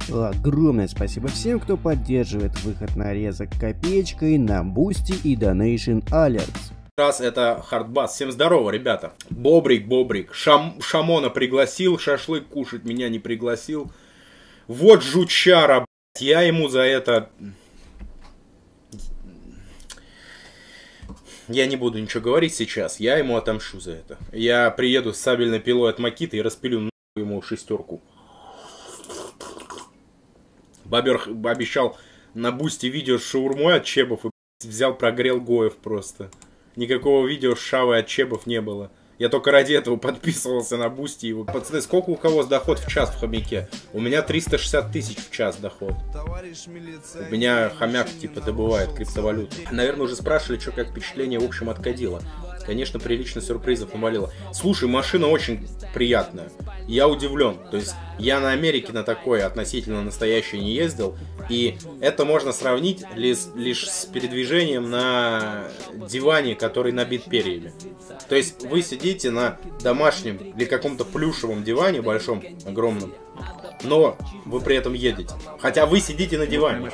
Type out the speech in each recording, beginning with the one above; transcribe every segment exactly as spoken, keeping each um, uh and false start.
Огромное спасибо всем, кто поддерживает выход нарезок копеечкой на Boosty и Donation Alerts. Раз это Хардбас. Всем здорово, ребята. Бобрик, Бобрик. Шам, Шамона пригласил, шашлык кушать меня не пригласил. Вот жучара, блядь. Я ему за это... Я не буду ничего говорить сейчас. Я ему отомщу за это. Я приеду с сабельной пилой от Макиты и распилю ему шестерку. Бобер обещал на Бусти видео с шаурмой от Чебов и взял, прогрел Гоев просто. Никакого видео с шавой от Чебов не было. Я только ради этого подписывался на Бусти. Его. Пацаны, сколько у кого доход в час в хомяке? У меня триста шестьдесят тысяч в час доход. У меня хомяк типа добывает криптовалюту. Наверное, уже спрашивали, что как впечатление в общем от Кадила. Конечно, прилично сюрпризов навалило. Слушай, машина очень приятная. Я удивлен. То есть, я на Америке на такое относительно настоящее не ездил. И это можно сравнить лишь, лишь с передвижением на диване, который набит перьями. То есть, вы сидите на домашнем или каком-то плюшевом диване, большом, огромном, но вы при этом едете. Хотя вы сидите на диване.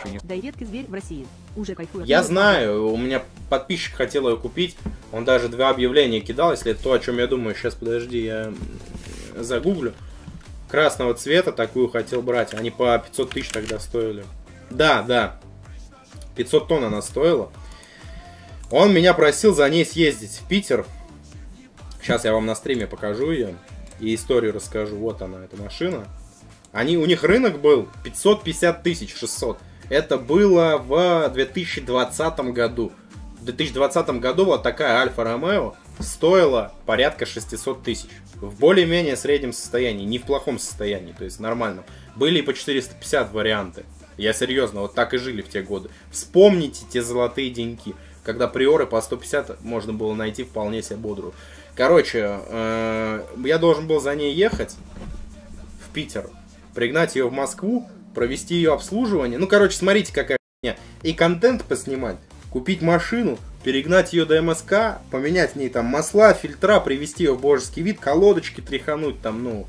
Я знаю, у меня подписчик хотел ее купить. Он даже два объявления кидал, если это то, о чем я думаю. Сейчас, подожди, я загуглю. Красного цвета такую хотел брать. Они по пятьсот тысяч тогда стоили. Да, да. пятьсот тонн она стоила. Он меня просил за ней съездить в Питер. Сейчас я вам на стриме покажу ее. И историю расскажу. Вот она, эта машина. Они, у них рынок был пятьсот пятьдесят тысяч, шестьсот. Это было в две тысячи двадцатом году. В две тысячи двадцатом году вот такая Альфа Ромео стоила порядка шестисот тысяч. В более-менее среднем состоянии, не в плохом состоянии, то есть нормальном. Были и по четыреста пятьдесят варианты. Я серьезно, вот так и жили в те годы. Вспомните те золотые деньки, когда приоры по сто пятьдесят можно было найти вполне себе бодрую. Короче, э, я должен был за ней ехать в Питер, пригнать ее в Москву, провести ее обслуживание. Ну, короче, смотрите, какая хуйня. И контент поснимать, купить машину, перегнать ее до эм эс ка, поменять в ней там масла, фильтра, привести ее в божеский вид, колодочки тряхануть там, ну,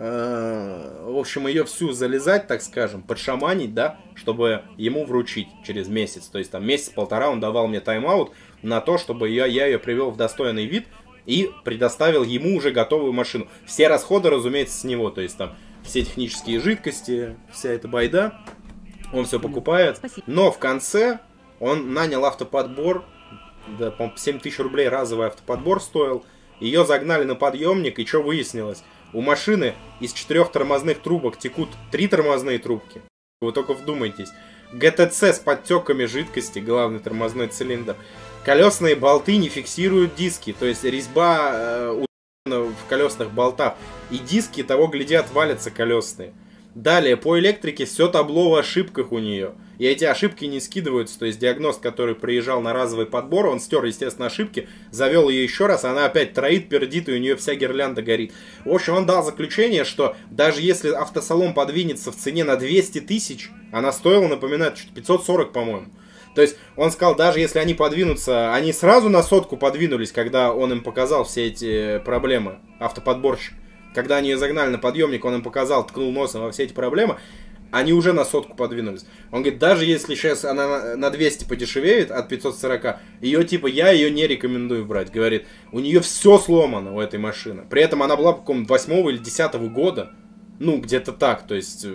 э, в общем, ее всю залезать, так скажем, подшаманить, да, чтобы ему вручить через месяц. То есть там месяц-полтора он давал мне тайм-аут на то, чтобы я, я ее привел в достойный вид и предоставил ему уже готовую машину. Все расходы, разумеется, с него, то есть там все технические жидкости, вся эта байда, он все покупает. Но в конце он нанял автоподбор, да, по-моему, семь тысяч рублей разовый автоподбор стоил. Ее загнали на подъемник, и что выяснилось? У машины из четырех тормозных трубок текут три тормозные трубки. Вы только вдумайтесь. гэ тэ цэ с подтеками жидкости, главный тормозной цилиндр. Колесные болты не фиксируют диски, то есть резьба э, в колесных болтах. И диски того гляди отвалятся колесные. Далее, по электрике все табло в ошибках у нее. И эти ошибки не скидываются. То есть диагност, который приезжал на разовый подбор, он стер, естественно, ошибки, завел ее еще раз, она опять троит, пердит, и у нее вся гирлянда горит. В общем, он дал заключение, что даже если автосалон подвинется в цене на двести тысяч, она стоила, напоминаю, пятьсот сорок, по-моему. То есть он сказал, даже если они подвинутся, они сразу на сотку подвинулись, когда он им показал все эти проблемы, автоподборщик. Когда они ее загнали на подъемник, он им показал, ткнул носом во все эти проблемы, они уже на сотку подвинулись. Он говорит, даже если сейчас она на двести подешевеет от пятисот сорока, ее типа я ее не рекомендую брать. Говорит, у нее все сломано у этой машины. При этом она была по какому-то восьмого или десятого года. Ну, где-то так, то есть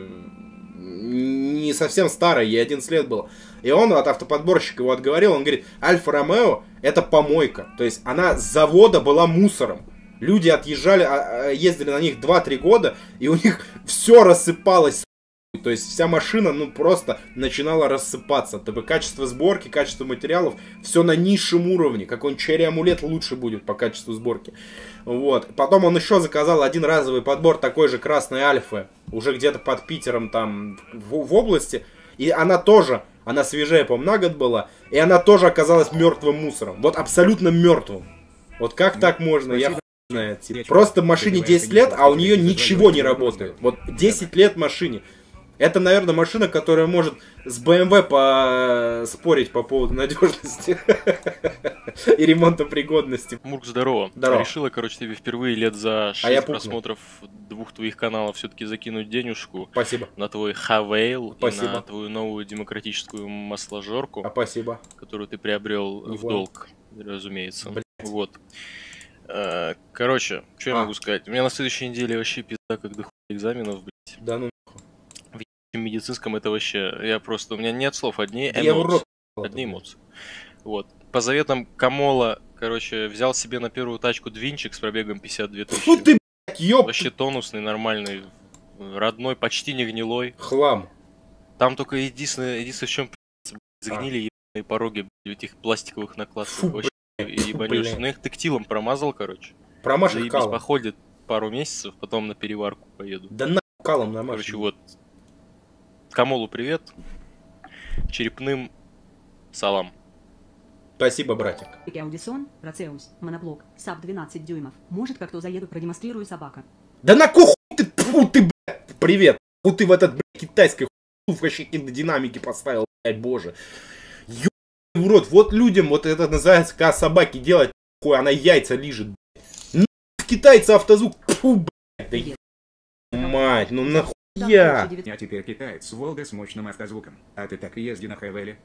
не совсем старая, ей одиннадцать лет было. И он от автоподборщика его отговорил, он говорит, Альфа Ромео это помойка. То есть она с завода была мусором. Люди отъезжали, ездили на них два-три года, и у них все рассыпалось. То есть вся машина, ну, просто начинала рассыпаться. То есть качество сборки, качество материалов, все на низшем уровне. Какой-нибудь Черри Амулет лучше будет по качеству сборки. Вот. Потом он еще заказал один разовый подбор такой же красной Альфы, уже где-то под Питером, там, в, в области. И она тоже, она свежая, по-моему, на год была, и она тоже оказалась мертвым мусором. Вот абсолютно мертвым. Вот как так можно? Я хуй знает. Просто машине десять лет, а у нее ничего не работает. Вот десять лет машине. Это, наверное, машина, которая может с бэ эм вэ поспорить по поводу надежности и ремонтопригодности. Мурк, здорово. Здорово. Решила, короче, тебе впервые лет за шесть просмотров двух твоих каналов все-таки закинуть денежку. Спасибо. На твой Хавейл и Спасибо. на твою новую демократическую масложорку, А, спасибо. которую ты приобрел Не в понял. долг, разумеется. Блядь. Вот. Э, Короче, что я А. могу сказать? У меня на следующей неделе вообще пизда, как до хуя экзаменов, блядь. Да ну, В медицинском это вообще... Я просто... У меня нет слов, одни я в рот. эмоции. Одни эмоции. Вот. По заветам Камола, короче, взял себе на первую тачку двинчик с пробегом пятьдесят две тысячи. Фу ты, блядь, ёб. Вообще тонусный, нормальный, родной, почти не гнилой. Хлам. Там только единственное, единственное в чем загнили ебаные пороги блядь, этих пластиковых накладок. Фу, Вообще ебанешься. блядь. Ну их тактилом промазал, короче. Промашек Заебись, калом. походит пару месяцев, потом на переварку поеду. Да на калом намажь. Короче, вот. Камолу привет. Черепным салам. Спасибо, братик. Аудисон, Процеус, моноблок, САП двенадцать дюймов. Может, как-то заеду, продемонстрирую собака. Да на куху ты, фу ты, блядь. Привет. Фу ты в этот, блядь, китайской хуй вообще какие-то динамики поставил, блядь, боже. Ёбаный в рот. Вот людям вот это называется, когда собаки делать хуй, она яйца лижет, блядь. Ну, китайцы автозвук, фу, блядь. Да еб... мать, ну нахуя. Я. Я теперь китаец, Волга с мощным автозвуком. А ты так и езди на Хавеле.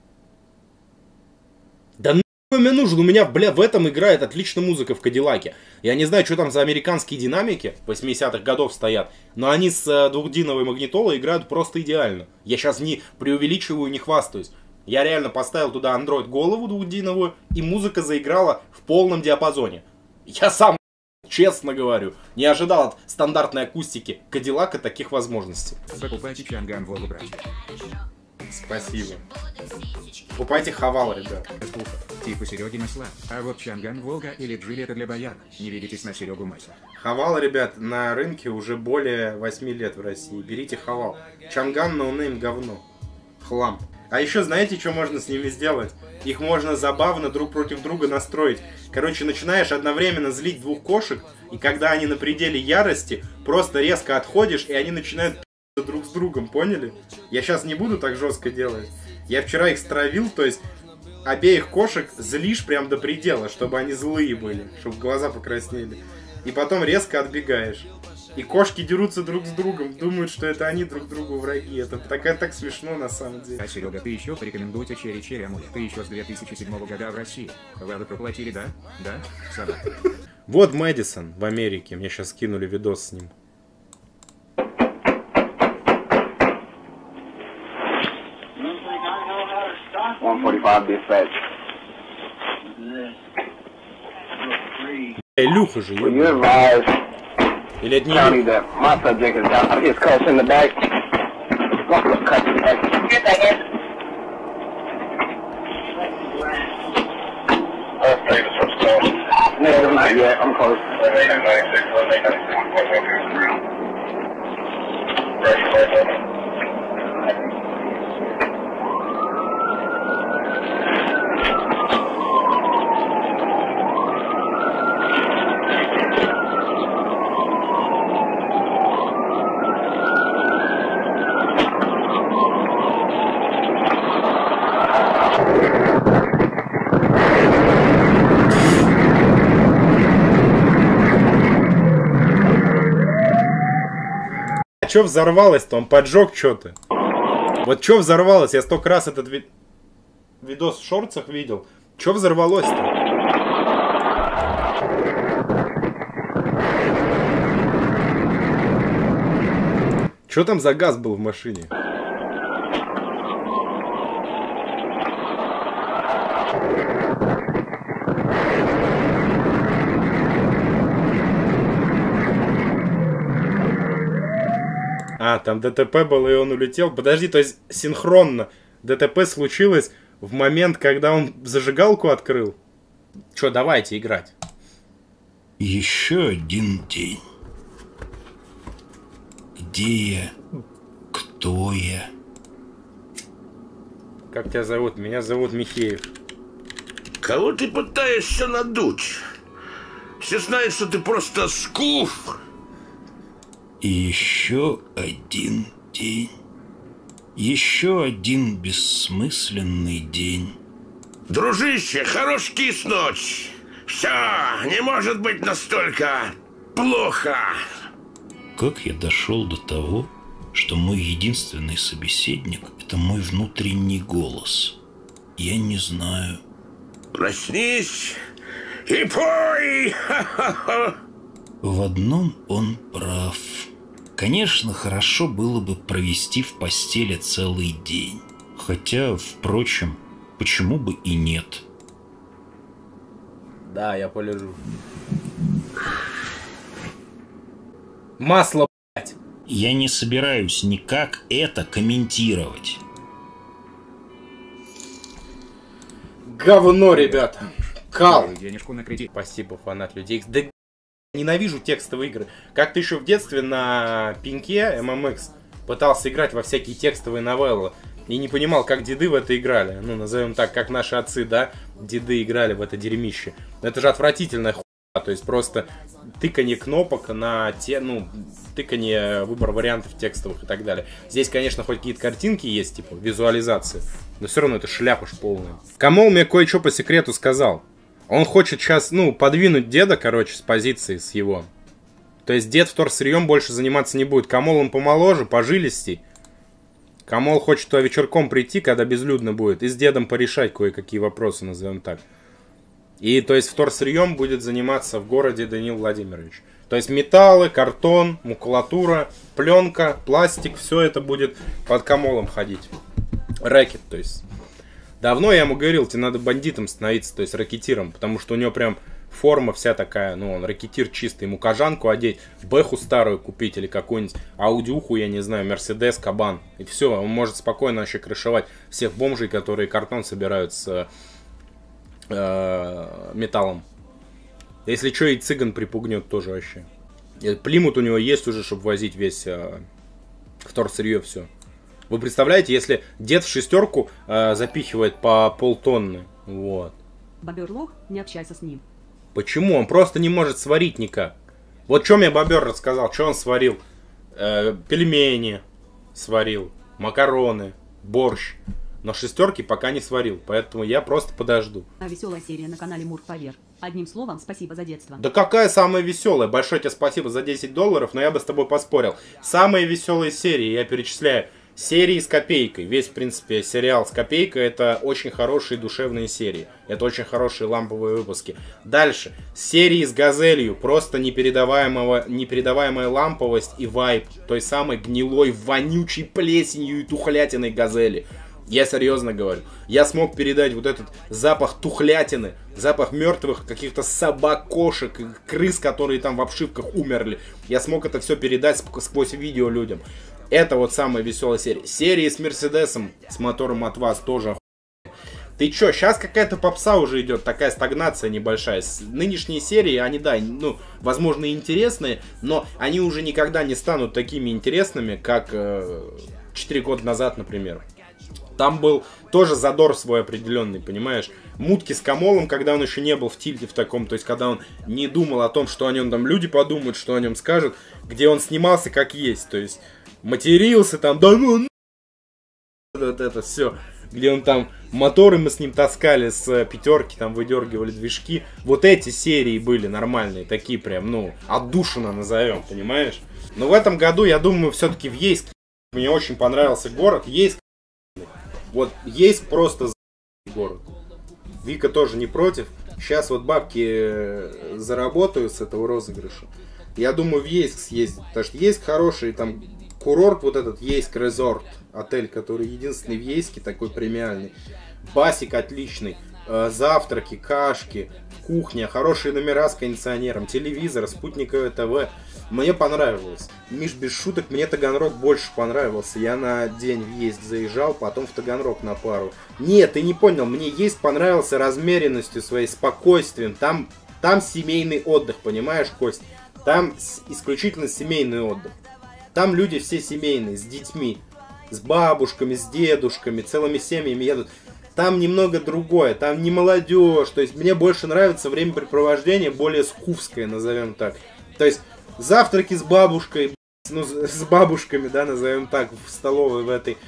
Да нахуй мне нужен, у меня, бля, в этом играет отлично музыка в Кадиллаке. Я не знаю, что там за американские динамики восьмидесятых годов стоят, но они с э, двухдиновой магнитолой играют просто идеально. Я сейчас не преувеличиваю, не хвастаюсь. Я реально поставил туда Android голову двухдиновую, и музыка заиграла в полном диапазоне. Я сам, честно говорю, не ожидал от стандартной акустики Кадиллака таких возможностей. Покупайте Чанган Волгу, братья. Спасибо. Покупайте Хавал, ребят. Слуха, типа Сереги масла. А вот Чанган Волга или Джили это для бояр. Не ведитесь на Серегу масла. Хавал, ребят, на рынке уже более восьми лет в России. Берите Хавал. Чанган, ноунейм, говно. Хлам. А еще знаете, что можно с ними сделать? Их можно забавно друг против друга настроить. Короче, начинаешь одновременно злить двух кошек, и когда они на пределе ярости, просто резко отходишь, и они начинают пи***ться друг с другом, поняли? Я сейчас не буду так жестко делать. Я вчера их стравил, то есть обеих кошек злишь прям до предела, чтобы они злые были, чтобы глаза покраснели. И потом резко отбегаешь. И кошки дерутся друг с другом, думают, что это они друг другу враги. Это так, так смешно на самом деле. А Серега, ты еще порекомендуйте Черри Черри Амулет. Ты еще с две тысячи седьмого года в России. Вы проплатили, да? Да? Сама. Вот Мэдисон в Америке. Мне сейчас скинули видос с ним. one forty-five dispatch. Илюха же, Will you ебаный. advise Или это не county Илюха? that my subject is down? His cuts in the back. Cut in the back. Get that in. No, not yet. I'm close. А чё взорвалось-то? Он поджег что-то. Вот чё взорвалось? Я столько раз этот ви... видос в шортсах видел. Чё взорвалось-то? Чё там за газ был в машине? А, там ДТП было, и он улетел. Подожди, то есть синхронно ДТП случилось в момент, когда он зажигалку открыл? Чё, давайте играть. Еще один день. Где я? Кто я? Как тебя зовут? Меня зовут Михеев. Кого ты пытаешься надуть? Все знают, что ты просто скуф. И еще один день. Еще один бессмысленный день. Дружище, хорош киснуть. Все, не может быть настолько плохо. Как я дошел до того, что мой единственный собеседник — это мой внутренний голос? Я не знаю. Проснись и пой! Ха-ха-ха! В одном он прав. Конечно, хорошо было бы провести в постели целый день. Хотя, впрочем, почему бы и нет? Да, я полежу. Масло, блядь. Я не собираюсь никак это комментировать. Говно, ребята. Кал. Денежку на кредит. Спасибо, фанат людей. Да ненавижу текстовые игры. Как-то еще в детстве на пинке эм эм икс пытался играть во всякие текстовые новеллы. И не понимал, как деды в это играли. Ну, назовем так, как наши отцы, да, деды играли в это дерьмище. Это же отвратительная хуйня. То есть просто тыканье кнопок на те, ну, тыканье, выбор вариантов текстовых и так далее. Здесь, конечно, хоть какие-то картинки есть, типа визуализации. Но все равно это шляпа ж полная. Камол мне кое-что по секрету сказал. Он хочет сейчас, ну, подвинуть деда, короче, с позиции, с его. То есть дед вторсырьем больше заниматься не будет. Камол он помоложе, пожилистей. Камол хочет туда вечерком прийти, когда безлюдно будет, и с дедом порешать кое-какие вопросы, назовем так. И, то есть, вторсырьем будет заниматься в городе Даниил Владимирович. То есть, металлы, картон, макулатура, пленка, пластик, все это будет под Камолом ходить. Рэкет, то есть. Давно я ему говорил, тебе надо бандитом становиться, то есть, ракетиром, потому что у него прям форма вся такая, ну, он ракетир чистый, ему кожанку одеть, бэху старую купить или какую-нибудь аудиуху, я не знаю, Мерседес, Кабан. И все, он может спокойно вообще крышевать всех бомжей, которые картон собирают с э, металлом. Если что, и цыган припугнет тоже вообще. И Плимут у него есть уже, чтобы возить весь э, вторсырье все. Вы представляете, если дед в шестерку э, запихивает по полтонны, вот. Бобер лох, не общайся с ним. Почему? Он просто не может сварить никак. Вот что мне бобер рассказал, что он сварил. Э, пельмени сварил, макароны, борщ. Но шестерки пока не сварил, поэтому я просто подожду. А веселая серия на канале Мурк Повер. Одним словом, спасибо за детство. Да какая самая веселая? Большое тебе спасибо за десять долларов, но я бы с тобой поспорил. Самые веселые серии, я перечисляю. Серии с копейкой. Весь, в принципе, сериал с копейкой — это очень хорошие душевные серии. Это очень хорошие ламповые выпуски. Дальше. Серии с газелью. Просто непередаваемого, непередаваемая ламповость и вайб той самой гнилой, вонючей плесенью и тухлятиной газели. Я серьезно говорю. Я смог передать вот этот запах тухлятины, запах мертвых каких-то собак, кошек, крыс, которые там в обшивках умерли. Я смог это все передать сквозь видео людям. Это вот самая веселая серия. Серии с Мерседесом, с мотором от вас тоже охуенно. Ты чё, сейчас какая-то попса уже идет, такая стагнация небольшая. Нынешние серии, они, да, ну, возможно, интересные, но они уже никогда не станут такими интересными, как э, четыре года назад, например. Там был тоже задор свой определенный, понимаешь? Мутки с Камолом, когда он еще не был в тильте в таком, то есть когда он не думал о том, что о нем там люди подумают, что о нем скажут, где он снимался как есть, то есть матерился там, да ну, вот это все, где он там, моторы мы с ним таскали с пятерки, там выдергивали движки, вот эти серии были нормальные, такие прям, ну, отдушина назовем, понимаешь? Но в этом году, я думаю, все-таки в Ейск, мне очень понравился город, Ейск, вот Ейск просто город. Вика тоже не против, сейчас вот бабки заработаю с этого розыгрыша, я думаю в Ейск съездить, потому что Ейск хороший, там курорт вот этот, Ейск Резорт, отель, который единственный в Ейске, такой премиальный. Басик отличный, э, завтраки, кашки, кухня, хорошие номера с кондиционером, телевизор, спутниковое ТВ. Мне понравилось. Миш, без шуток, мне Таганрог больше понравился. Я на день в Ейск заезжал, потом в Таганрог на пару. Нет, ты не понял, мне Ейск понравился размеренностью своей, спокойствием. Там, там семейный отдых, понимаешь, Кость? Там исключительно семейный отдых. Там люди все семейные, с детьми, с бабушками, с дедушками, целыми семьями едут. Там немного другое, там не молодежь. То есть мне больше нравится времяпрепровождение более скуфское, назовем так. То есть завтраки с бабушкой, ну с бабушками, да, назовем так, в столовой в этой.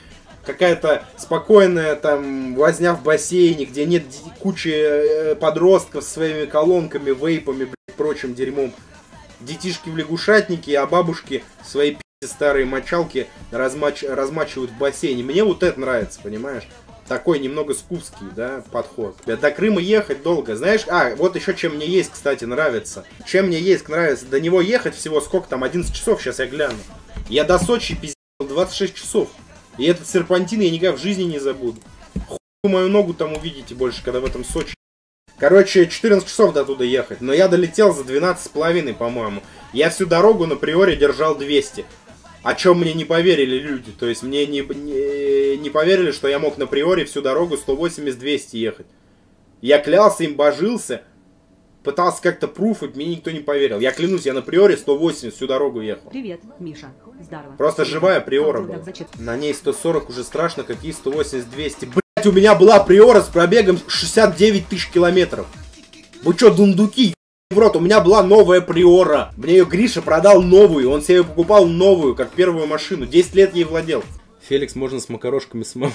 какая-то спокойная там возня в бассейне, где нет кучи подростков со своими колонками, вейпами, блядь, прочим дерьмом. Детишки в лягушатнике, а бабушки свои пи***и старые мочалки размач... размачивают в бассейне. Мне вот это нравится, понимаешь? Такой немного скупский, да, подход. До Крыма ехать долго, знаешь? А, вот еще чем мне есть, кстати, нравится. Чем мне есть нравится, до него ехать всего сколько там, одиннадцать часов, сейчас я гляну. Я до Сочи пиздил двадцать шесть часов. И этот серпантин я никогда в жизни не забуду. Хуй мою ногу там увидите больше, когда в этом Сочи. Короче, четырнадцать часов до туда ехать, но я долетел за двенадцать с половиной, по-моему. Я всю дорогу на Приоре держал двести. О чем мне не поверили люди. То есть мне не, не, не поверили, что я мог на Приоре всю дорогу сто восемьдесят двести ехать. Я клялся им, божился. Пытался как-то пруфать, мне никто не поверил. Я клянусь, я на Приоре сто восемьдесят всю дорогу ехал. Привет, Миша. Здорово. Просто Привет. живая Приора Антон, была. зачем? На ней сто сорок уже страшно, какие сто восемьдесят двести. Блять, у меня была Приора с пробегом шестьдесят девять тысяч километров. Вы чё, дундуки? В рот, у меня была новая Приора. Мне ее Гриша продал новую. Он себе покупал новую, как первую машину. десять лет ей владел. Феликс, можно с макарошками самому.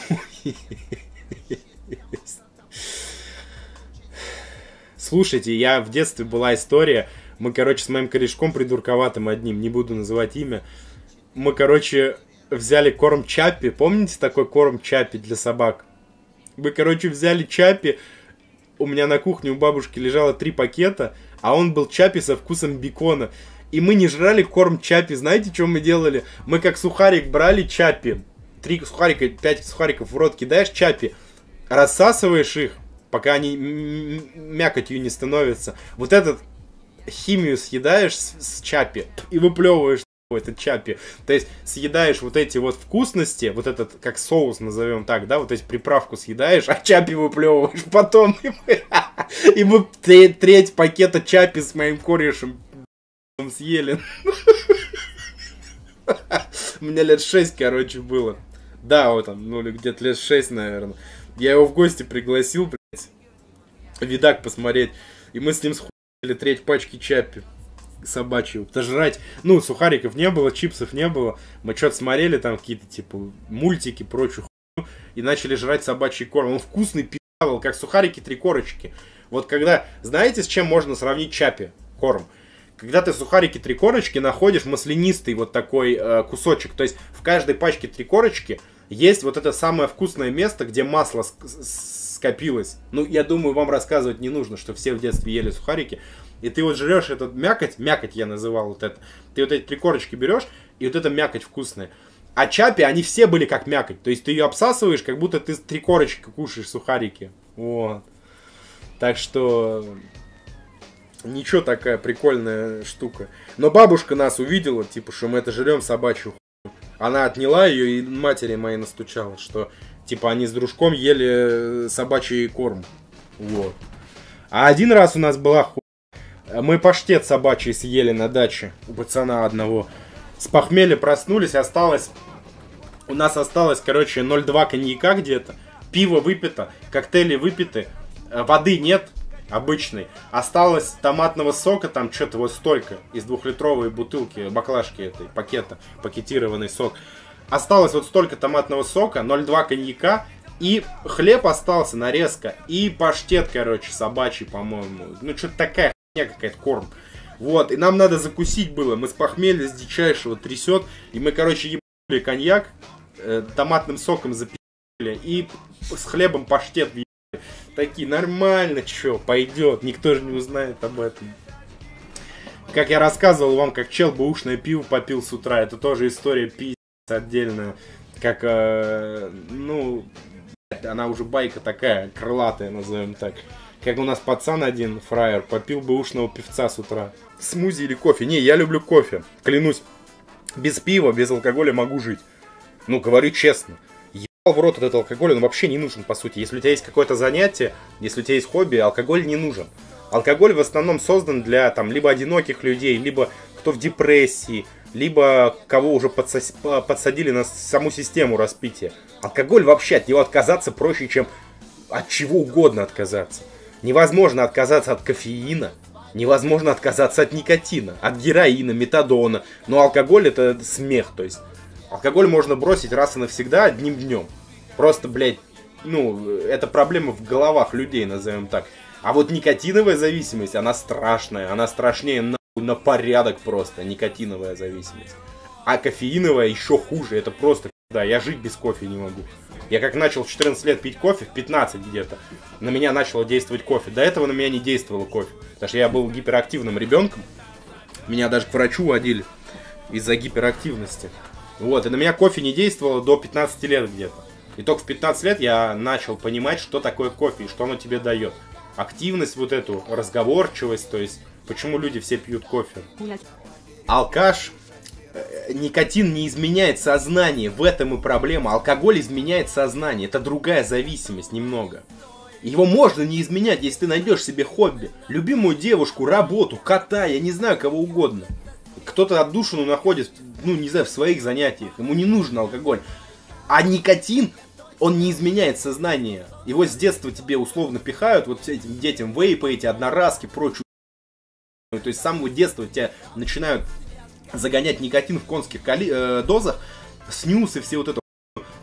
Слушайте, я в детстве была история. Мы, короче, с моим корешком придурковатым одним, не буду называть имя. Мы, короче, взяли корм Чаппи. Помните такой корм Чаппи для собак? Мы, короче, взяли Чаппи. У меня на кухне у бабушки лежало три пакета, а он был Чаппи со вкусом бекона. И мы не жрали корм Чаппи. Знаете, что мы делали? Мы как сухарик брали Чаппи. Три сухарика, пять сухариков в рот кидаешь Чаппи. Рассасываешь их, пока они мякотью не становятся. Вот этот химию съедаешь с, с Чаппи и выплевываешь этот Чаппи. То есть съедаешь вот эти вот вкусности, вот этот, как соус назовем так, да, вот эти приправку съедаешь, а Чаппи выплевываешь потом. И мы треть пакета Чаппи с моим корешем съели. У меня лет шесть, короче, было. Да, вот там, ну, где-то лет шесть, наверное. Я его в гости пригласил, блядь, видак посмотреть. И мы с ним схуяли треть пачки Чаппи собачьего. Потому что жрать, ну, сухариков не было, чипсов не было. Мы что-то смотрели, там какие-то, типа, мультики, прочую хуйню. И начали жрать собачий корм. Он вкусный, пи***был, как сухарики, три корочки. Вот когда, знаете, с чем можно сравнить Чаппи корм? Когда ты сухарики три корочки находишь маслянистый вот такой э, кусочек. То есть в каждой пачке три корочки есть вот это самое вкусное место, где масло скопилось. Ну, я думаю, вам рассказывать не нужно, что все в детстве ели сухарики. И ты вот жрешь этот мякоть, мякоть я называл вот это. Ты вот эти три корочки берешь, и вот эта мякоть вкусная. А Чаппи, они все были как мякоть. То есть ты ее обсасываешь, как будто ты три корочки кушаешь сухарики. Вот. Так что... Ничего, такая прикольная штука. Но бабушка нас увидела, типа, что мы это жрем собачью хуйню. Она отняла ее и матери моей настучала, что, типа, они с дружком ели собачий корм. Вот. А один раз у нас была хуйня. Мы паштет собачий съели на даче у пацана одного. С похмелья проснулись, осталось... У нас осталось, короче, ноль два коньяка где-то. Пиво выпито, коктейли выпиты, воды нет. Обычный. Осталось томатного сока, там что-то вот столько, из двухлитровой бутылки, баклажки этой, пакета, пакетированный сок. Осталось вот столько томатного сока, ноль два коньяка, и хлеб остался, нарезка, и паштет, короче, собачий, по-моему. Ну, что-то такая хуйня какая-то, корм. Вот, и нам надо закусить было, мы с похмелья, с дичайшего трясет, и мы, короче, ебали коньяк, э, томатным соком запили, и с хлебом паштет въебали. Такие, нормально, чё, пойдет, никто же не узнает об этом. Как я рассказывал вам, как чел бэушное пиво попил с утра, это тоже история пиздец отдельная. Как, э, ну, она уже байка такая, крылатая, назовем так. Как у нас пацан один, фраер, попил бэушного пивца с утра. Смузи или кофе? Не, я люблю кофе, клянусь. Без пива, без алкоголя могу жить. Ну, говорю честно. В рот этот алкоголь, он вообще не нужен, по сути. Если у тебя есть какое-то занятие, если у тебя есть хобби, алкоголь не нужен. Алкоголь в основном создан для там либо одиноких людей, либо кто в депрессии, либо кого уже подсос... подсадили на саму систему распития. Алкоголь вообще, от него отказаться проще, чем от чего угодно отказаться. Невозможно отказаться от кофеина, невозможно отказаться от никотина, от героина, метадона. Но алкоголь это смех, то есть... Алкоголь можно бросить раз и навсегда одним днем. Просто, блядь, ну, это проблема в головах людей, назовем так. А вот никотиновая зависимость, она страшная. Она страшнее нахуй на порядок просто, никотиновая зависимость. А кофеиновая еще хуже, это просто, да, я жить без кофе не могу. Я как начал в четырнадцать лет пить кофе, в пятнадцать где-то, на меня начало действовать кофе. До этого на меня не действовало кофе, потому что я был гиперактивным ребенком. Меня даже к врачу водили из-за гиперактивности. Вот, и на меня кофе не действовало до пятнадцати лет где-то. И только в пятнадцать лет я начал понимать, что такое кофе и что оно тебе дает. Активность вот эту, разговорчивость, то есть, почему люди все пьют кофе. Алкаш, никотин не изменяет сознание, в этом и проблема. Алкоголь изменяет сознание, это другая зависимость немного. Его можно не изменять, если ты найдешь себе хобби. Любимую девушку, работу, кота, я не знаю, кого угодно. Кто-то отдушину находит, ну, не знаю, в своих занятиях. Ему не нужен алкоголь. А никотин, он не изменяет сознание. Его с детства тебе условно пихают, вот этим детям вейпы, эти одноразки, прочую. То есть с самого детства тебя начинают загонять никотин в конских коли- э, дозах, снюс и все вот это.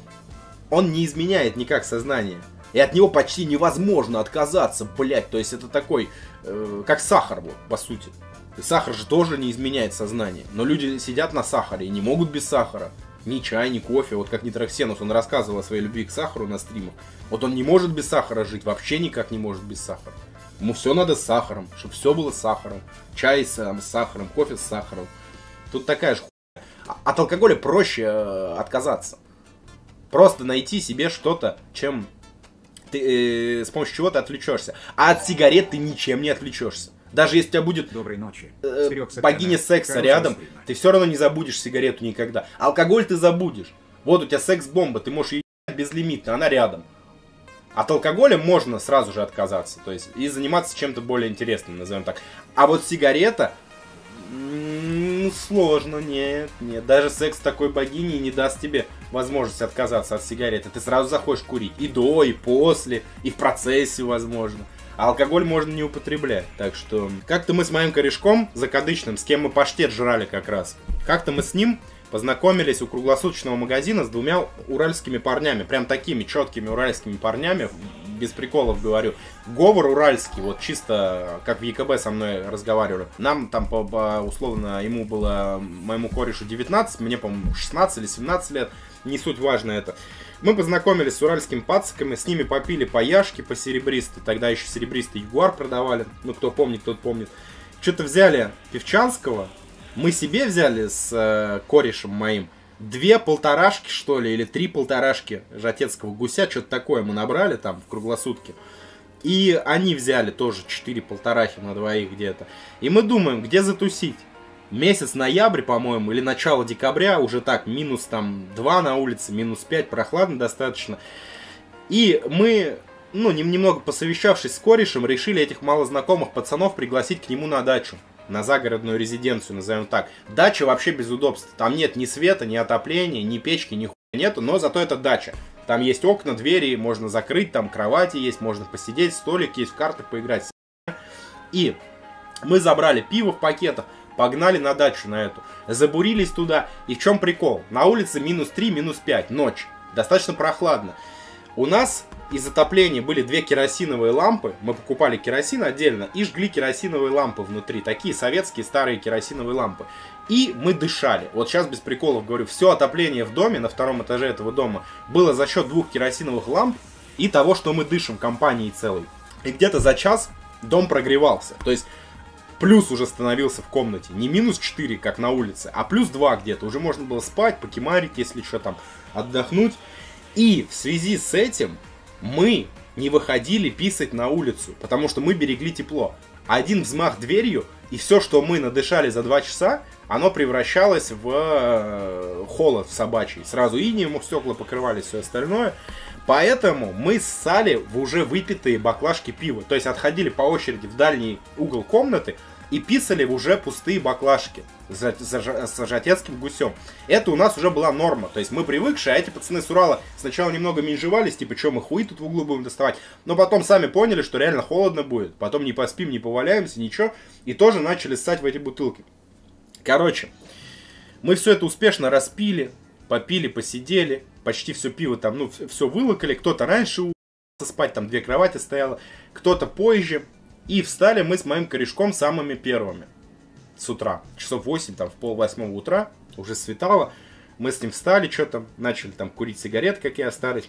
Он не изменяет никак сознание. И от него почти невозможно отказаться, блять. То есть это такой, э, как сахар, вот, по сути. И сахар же тоже не изменяет сознание. Но люди сидят на сахаре и не могут без сахара. Ни чай, ни кофе. Вот как Нитроксенус, он рассказывал о своей любви к сахару на стримах. Вот он не может без сахара жить, вообще никак не может без сахара. Ему все надо с сахаром, чтобы все было с сахаром. Чай с, там, с сахаром, кофе с сахаром. Тут такая же хуйня. От алкоголя проще э, отказаться. Просто найти себе что-то, чем ты, э, с помощью чего ты отвлечешься. А от сигарет ты ничем не отвлечешься. Даже если у тебя будет Доброй ночи. э, богиня секса Хорошего рядом, стрима. Ты все равно не забудешь сигарету никогда. Алкоголь ты забудешь. Вот у тебя секс-бомба, ты можешь ее безлимитно, она рядом. От алкоголя можно сразу же отказаться, то есть, и заниматься чем-то более интересным, назовем так. А вот сигарета, м-м, сложно, нет, нет. Даже секс такой богини не даст тебе возможность отказаться от сигареты. Ты сразу захочешь курить и до, и после, и в процессе, возможно. А алкоголь можно не употреблять. Так что, как-то мы с моим корешком закадычным, с кем мы паштет жрали как раз, как-то мы с ним познакомились у круглосуточного магазина с двумя уральскими парнями. Прям такими четкими уральскими парнями. Без приколов говорю. Говор уральский, вот чисто как в ЕКБ со мной разговаривали. Нам там, по, по, условно, ему было, моему корешу девятнадцать, мне, по-моему, шестнадцать или семнадцать лет. Не суть важно это. Мы познакомились с уральскими пациками, с ними попили по яшке, по серебристой. Тогда еще серебристый Ягуар продавали. Ну, кто помнит, тот помнит. Что-то взяли певчанского. Мы себе взяли с э, корешем моим две полторашки, что ли, или три полторашки жатецкого гуся, что-то такое мы набрали там в круглосутки. И они взяли тоже четыре полторахи на двоих где-то. И мы думаем, где затусить. Месяц ноябрь, по-моему, или начало декабря, уже так, минус там два на улице, минус пять, прохладно достаточно. И мы, ну, немного посовещавшись с корешем, решили этих малознакомых пацанов пригласить к нему на дачу. На загородную резиденцию, назовем так. Дача вообще без удобств. Там нет ни света, ни отопления, ни печки, ни хуя нету, но зато это дача. Там есть окна, двери, можно закрыть, там кровати есть, можно посидеть, столик есть, в карты поиграть. И мы забрали пиво в пакетах, погнали на дачу на эту. Забурились туда. И в чем прикол? На улице минус три, минус пять, ночь. Достаточно прохладно. У нас из отопления были две керосиновые лампы. Мы покупали керосин отдельно и жгли керосиновые лампы внутри. Такие советские старые керосиновые лампы. И мы дышали. Вот сейчас без приколов говорю. Все отопление в доме, на втором этаже этого дома, было за счет двух керосиновых ламп и того, что мы дышим компанией целой. И где-то за час дом прогревался. То есть плюс уже становился в комнате. Не минус четыре, как на улице, а плюс два где-то. Уже можно было спать, покемарить, если что там, отдохнуть. И в связи с этим мы не выходили писать на улицу, потому что мы берегли тепло. Один взмах дверью, и все, что мы надышали за два часа, оно превращалось в холод собачий. Сразу инеем стекла покрывались, все остальное. Поэтому мы ссали в уже выпитые баклажки пива. То есть отходили по очереди в дальний угол комнаты и писали в уже пустые баклажки за, за, с жатецким гусем. Это у нас уже была норма. То есть мы привыкшие, а эти пацаны с Урала сначала немного менжевались, типа, что мы хуи тут в углу будем доставать. Но потом сами поняли, что реально холодно будет. Потом не поспим, не поваляемся, ничего. И тоже начали ссать в эти бутылки. Короче, мы все это успешно распили, попили, посидели. почти все пиво там, ну, все вылокали, кто-то раньше у спать, там две кровати стояло, кто-то позже. И встали мы с моим корешком самыми первыми с утра. Часов восемь, там, в пол восьмого утра, уже светало. Мы с ним встали, что-то начали там курить сигарет, как я старый.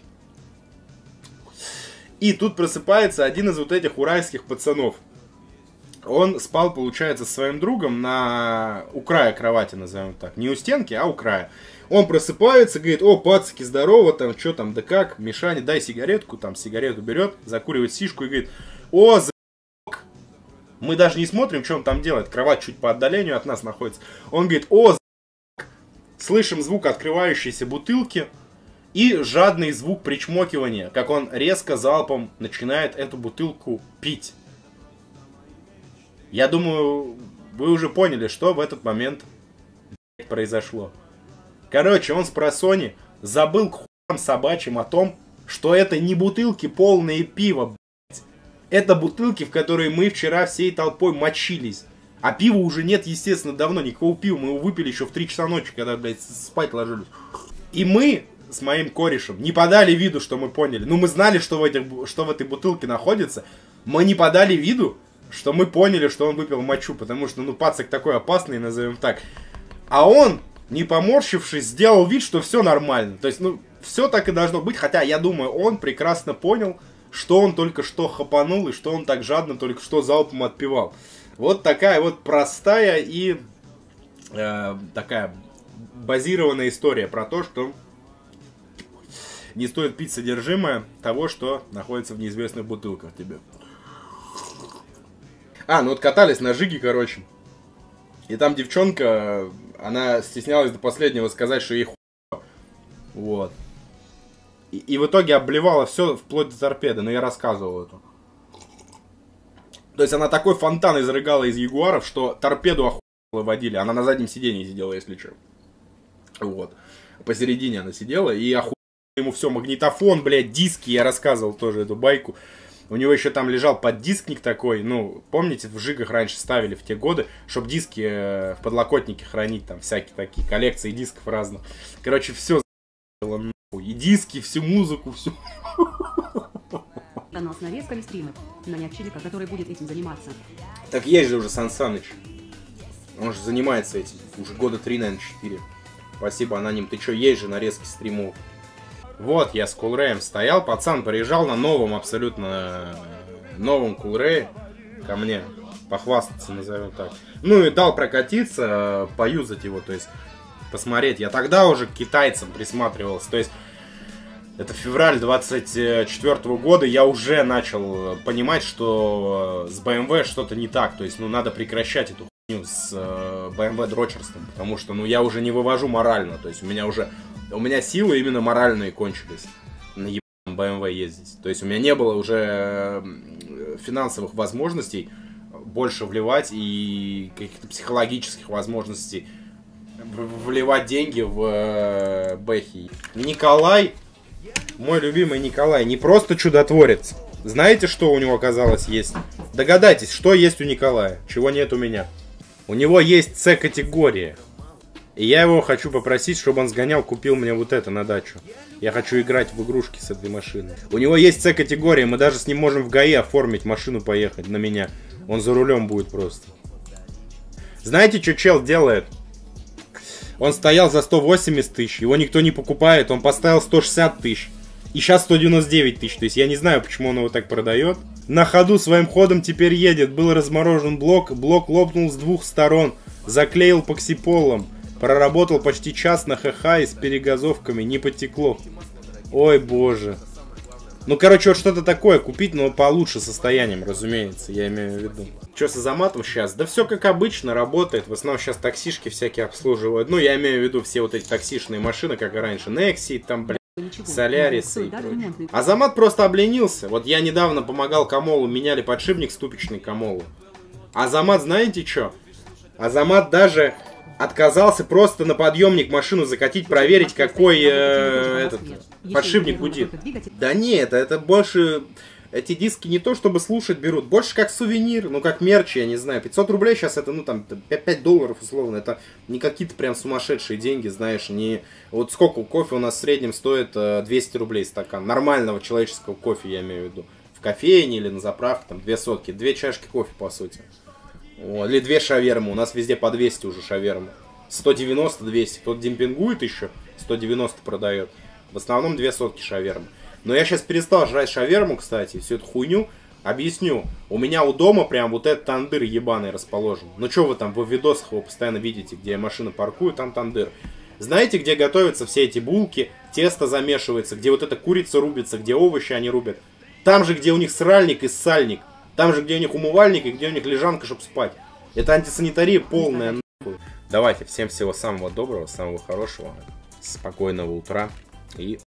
И тут просыпается один из вот этих уральских пацанов. Он спал, получается, со своим другом на... у края кровати, назовем так. Не у стенки, а у края. Он просыпается, говорит: о, пацаки, здорово, там, что там, да как, Мишаня, дай сигаретку, там, сигарету берет, закуривает сишку и говорит: о, за***к. Мы даже не смотрим, что он там делает, кровать чуть по отдалению от нас находится. Он говорит: о, за***к. Слышим звук открывающейся бутылки и жадный звук причмокивания, как он резко залпом начинает эту бутылку пить. Я думаю, вы уже поняли, что в этот момент произошло. Короче, он с просони забыл к хуям собачьим о том, что это не бутылки полные пива, блядь. Это бутылки, в которые мы вчера всей толпой мочились. А пива уже нет, естественно, давно. Никакого пива. Мы его выпили еще в три часа ночи, когда, блядь, спать ложились. И мы с моим корешем не подали виду, что мы поняли. Ну, мы знали, что в, этих, что в этой бутылке находится. Мы не подали виду, что мы поняли, что он выпил мочу. Потому что, ну, пацак такой опасный, назовем так. А он, не поморщившись, сделал вид, что все нормально. То есть, ну, все так и должно быть. Хотя, я думаю, он прекрасно понял, что он только что хапанул и что он так жадно только что залпом отпивал. Вот такая вот простая и э, такая базированная история про то, что не стоит пить содержимое того, что находится в неизвестных бутылках тебе. А, ну вот катались на Жиге, короче. И там девчонка, она стеснялась до последнего сказать, что ей хуй. Вот. И, и в итоге обливала все вплоть до торпеды, но я рассказывал это. То есть она такой фонтан изрыгала из ягуаров, что торпеду охуенно водили. Она на заднем сиденье сидела, если что. Вот. Посередине она сидела и охуенно ему все. Магнитофон, блядь, диски. Я рассказывал тоже эту байку. У него еще там лежал поддискник такой. Ну, помните, в Жигах раньше ставили в те годы, чтобы диски э, в подлокотнике хранить. Там всякие такие коллекции дисков разных. Короче, все за***ло нахуй. И диски, всю музыку, всю... Канал с нарезками стримов. Нанять челика, который будет этим заниматься. Так есть же уже Сан Саныч. Он же занимается этим. Уже года три, наверное, четыре. Спасибо, аноним. Ты что, есть же нарезки стримов? Вот, я с Кулреем стоял. Пацан приезжал на новом, абсолютно новом Кулрее ко мне. Похвастаться, назовем так. Ну и дал прокатиться, поюзать его, то есть посмотреть. Я тогда уже к китайцам присматривался. То есть это февраль двадцать четвёртого года, я уже начал понимать, что с бэ эм вэ что-то не так. То есть, ну, надо прекращать эту хуйню с э, бэ эм вэ дрочерством, потому что, ну, я уже не вывожу морально. То есть, у меня уже, у меня силы именно моральные кончились на ебаном бэ эм вэ ездить. То есть, у меня не было уже финансовых возможностей больше вливать и каких-то психологических возможностей вливать деньги в э, бэхи. Николай... Мой любимый Николай не просто чудотворец. Знаете, что у него оказалось есть? Догадайтесь, что есть у Николая, чего нет у меня. У него есть С-категория. И я его хочу попросить, чтобы он сгонял, купил мне вот это на дачу. Я хочу играть в игрушки с этой машиной. У него есть С-категория, мы даже с ним можем в ГАИ оформить машину, поехать на меня. Он за рулем будет просто. Знаете, что чел делает? Он стоял за сто восемьдесят тысяч, его никто не покупает, он поставил сто шестьдесят тысяч. И сейчас сто девяносто девять тысяч, то есть я не знаю, почему он его так продает. На ходу своим ходом теперь едет, был разморожен блок, блок лопнул с двух сторон, заклеил поксиполом, проработал почти час на ха-ха и с перегазовками, не потекло. Ой боже. Ну, короче, вот что-то такое купить, но получше состоянием, разумеется, я имею в виду. Что с Азаматом сейчас? Да все как обычно работает. В основном сейчас таксишки всякие обслуживают. Ну, я имею в виду все вот эти таксишные машины, как и раньше. Некси, там, блядь, Солярисы и прочее. Азамат просто обленился. Вот я недавно помогал Камолу, меняли подшипник ступичный Камолу. Азамат, знаете что? Азамат даже отказался просто на подъемник машину закатить, проверить, какой э, этот подшипник гудит. Да нет, это больше эти диски не то чтобы слушать берут, больше как сувенир, ну как мерч, я не знаю. пятьсот рублей сейчас это, ну там, пять долларов условно, это не какие-то прям сумасшедшие деньги, знаешь, не... Вот сколько кофе у нас в среднем стоит двести рублей стакан, нормального человеческого кофе, я имею в виду. В кофейне или на заправке, там, две сотки, две чашки кофе, по сути. О, или две шавермы, у нас везде по двести уже шавермы. сто девяносто двести, кто-то демпингует еще, сто девяносто продает. В основном две сотки шавермы. Но я сейчас перестал жрать шаверму, кстати, всю эту хуйню. Объясню. У меня у дома прям вот этот тандыр ебаный расположен. Ну что вы там в видосах его постоянно видите, где я машину паркую, там тандыр. Знаете, где готовятся все эти булки, тесто замешивается, где вот эта курица рубится, где овощи они рубят? Там же, где у них сральник и сальник. Там же, где у них умывальник и где у них лежанка, чтобы спать. Это антисанитария полная, нахуй. Давайте, всем всего самого доброго, самого хорошего, спокойного утра и...